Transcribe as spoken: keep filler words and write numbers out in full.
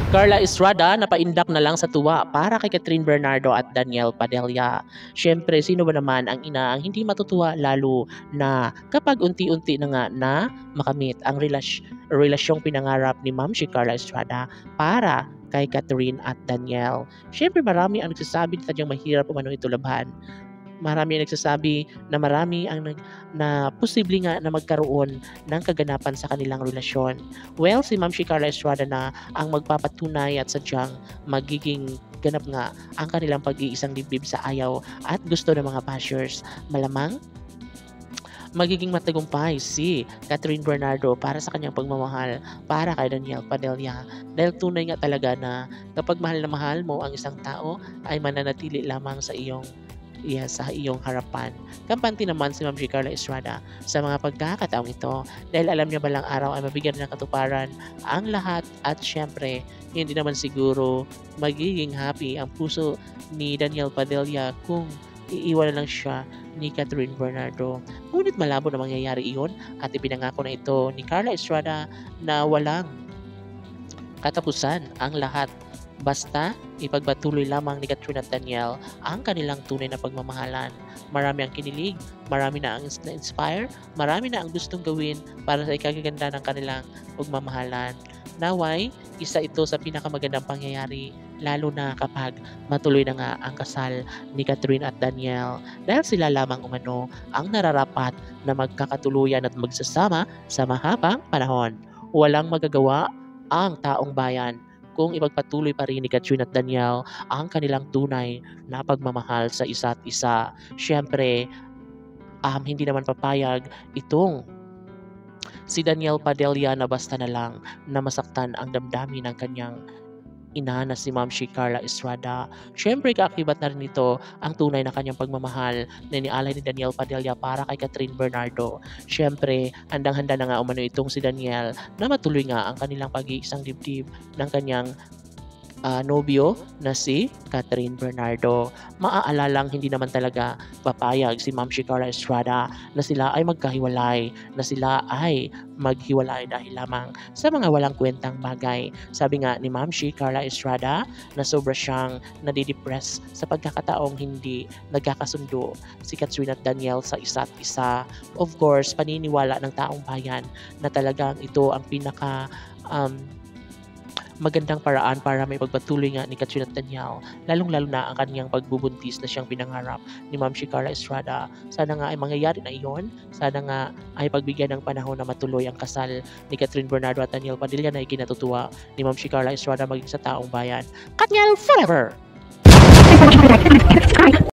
Carla Estrada napaindak na lang sa tuwa para kay Catherine Bernardo at Daniel Padilla. Siyempre, sino ba naman ang ina ang hindi matutuwa lalo na kapag unti-unti na nga na makamit ang relas relasyong pinangarap ni Ma'am si Carla Estrada para kay Catherine at Daniel. Siyempre, marami ang nagsasabi na tadyang mahirap umano ito labhan. Marami ang nagsasabi na marami ang nag, na posible nga na magkaroon ng kaganapan sa kanilang relasyon. Well, si Ma'am si Carla Estrada na ang magpapatunay at sadyang magiging ganap nga ang kanilang pag-iisang dibdib sa ayaw at gusto ng mga bashers. Malamang magiging matagumpay si Catherine Bernardo para sa kanyang pagmamahal para kay Daniel Padilla. Dahil tunay nga talaga na kapag mahal na mahal mo ang isang tao ay mananatili lamang sa iyong Yes, sa iyong harapan. Kampante naman si Ma'am si Carla Estrada sa mga pagkakataong ito dahil alam niya balang araw ay mabigyan ng katuparan ang lahat at syempre hindi naman siguro magiging happy ang puso ni Daniel Padilla kung iiwan na lang siya ni Catherine Bernardo. Ngunit malabo na mangyayari iyon at ipinangako na ito ni Carla Estrada na walang katapusan ang lahat. Basta ipagpatuloy lamang ni Catherine at Daniel ang kanilang tunay na pagmamahalan. Marami ang kinilig, marami na ang na-inspire, marami na ang gustong gawin para sa ikagaganda ng kanilang pagmamahalan. Naway, isa ito sa pinakamagandang pangyayari lalo na kapag matuloy na nga ang kasal ni Catherine at Daniel dahil sila lamang umano ang nararapat na magkakatuluyan at magsasama sa mahabang panahon. Walang magagawa ang taong bayan kung ipagpatuloy pa rin ni Catherine at Daniel ang kanilang tunay na pagmamahal sa isa't isa. Siyempre, um, hindi naman papayag itong si Daniel Padilla na basta na lang na masaktan ang damdamin ng kanyang ina na si Ma'am si Carla Estrada. Siyempre, kaakibat na rin ito ang tunay na kanyang pagmamahal na inialay ni Daniel Padilla para kay Catherine Bernardo. Siyempre, handang-handa na nga umano itong si Daniel na matuloy nga ang kanilang pag-iisang dibdib ng kanyang uh, nobyo na si Catherine Bernardo. Maaalalang hindi naman talaga papayag si Ma'am si Carla Estrada na sila ay magkahiwalay, na sila ay maghiwalay dahil lamang sa mga walang kwentang bagay. Sabi nga ni Ma'am si Carla Estrada na sobra siyang nadidepress sa pagkakataong hindi nagkakasundo si Catherine at Daniel sa isa't isa. Of course, paniniwala ng taong bayan na talagang ito ang pinaka um, magandang paraan para may pagpatuloy nga ni Catherine at Daniel, lalong-lalo na ang kanyang pagbubuntis na siyang pinangarap ni Ma'am si Carla Estrada. Sana nga ay mangyayari na iyon. Sana nga ay pagbigyan ng panahon na matuloy ang kasal ni Catherine Bernardo at Daniel Padilla na ikinatutuwa ni Ma'am si Carla Estrada maging sa taong bayan. Daniel forever!